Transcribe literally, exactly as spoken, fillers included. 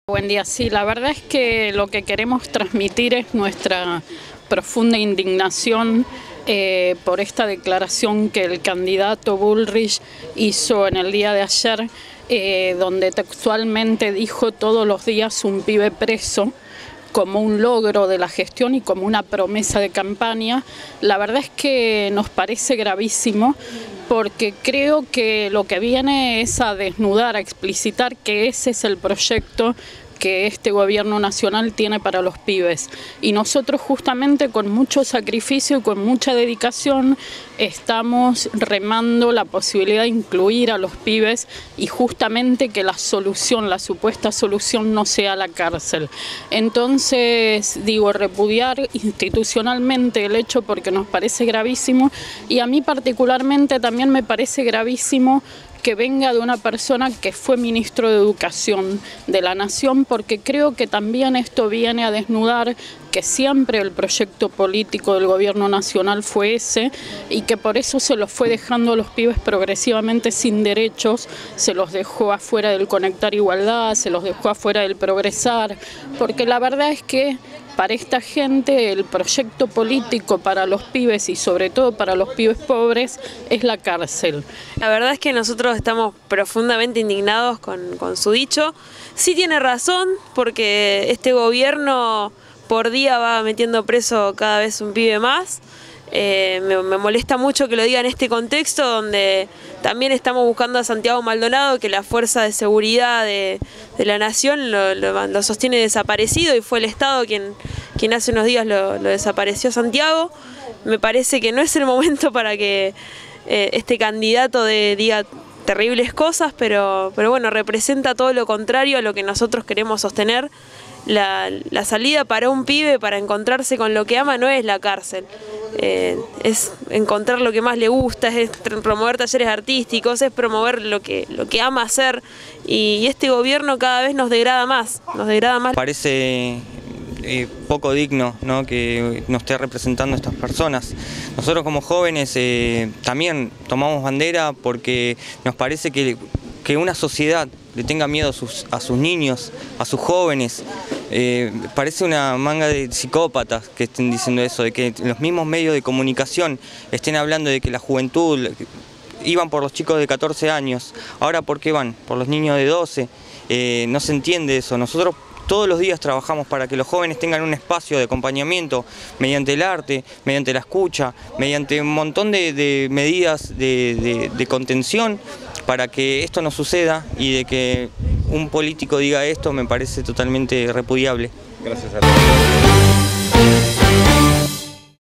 Buen día, sí, la verdad es que lo que queremos transmitir es nuestra profunda indignación eh, por esta declaración que el candidato Bullrich hizo en el día de ayer, eh, donde textualmente dijo todos los días un pibe preso, como un logro de la gestión y como una promesa de campaña. La verdad es que nos parece gravísimo, porque creo que lo que viene es a desnudar, a explicitar que ese es el proyecto que este gobierno nacional tiene para los pibes. Y nosotros justamente con mucho sacrificio y con mucha dedicación estamos remando la posibilidad de incluir a los pibes y justamente que la solución, la supuesta solución no sea la cárcel. Entonces, digo, repudiar institucionalmente el hecho porque nos parece gravísimo, y a mí particularmente también me parece gravísimo que venga de una persona que fue ministro de Educación de la Nación, porque creo que también esto viene a desnudar que siempre el proyecto político del gobierno nacional fue ese, y que por eso se los fue dejando a los pibes progresivamente sin derechos, se los dejó afuera del Conectar Igualdad, se los dejó afuera del Progresar, porque la verdad es que para esta gente el proyecto político para los pibes y sobre todo para los pibes pobres es la cárcel. La verdad es que nosotros estamos profundamente indignados con, con su dicho. Sí tiene razón, porque este gobierno por día va metiendo preso cada vez un pibe más. Eh, me, me molesta mucho que lo diga en este contexto donde también estamos buscando a Santiago Maldonado, que la fuerza de seguridad de, de la nación lo, lo, lo sostiene desaparecido, y fue el Estado quien, quien hace unos días lo, lo desapareció a Santiago. Me parece que no es el momento para que eh, este candidato de, diga terribles cosas, pero, pero bueno, representa todo lo contrario a lo que nosotros queremos sostener. La, la salida para un pibe para encontrarse con lo que ama no es la cárcel, eh, es encontrar lo que más le gusta, es promover talleres artísticos, es promover lo que, lo que ama hacer, y, y este gobierno cada vez nos degrada más, nos degrada más. Parece eh, poco digno, ¿no?, que nos esté representando estas personas. Nosotros como jóvenes eh, también tomamos bandera porque nos parece que, que una sociedad le tenga miedo a sus, a sus niños, a sus jóvenes. Eh, parece una manga de psicópatas que estén diciendo eso, de que los mismos medios de comunicación estén hablando de que la juventud iban por los chicos de catorce años, ahora ¿por qué van? Por los niños de doce, eh, no se entiende eso. Nosotros todos los días trabajamos para que los jóvenes tengan un espacio de acompañamiento mediante el arte, mediante la escucha, mediante un montón de, de medidas de, de, de contención para que esto no suceda, y de que un político diga esto me parece totalmente repudiable. Gracias a todos.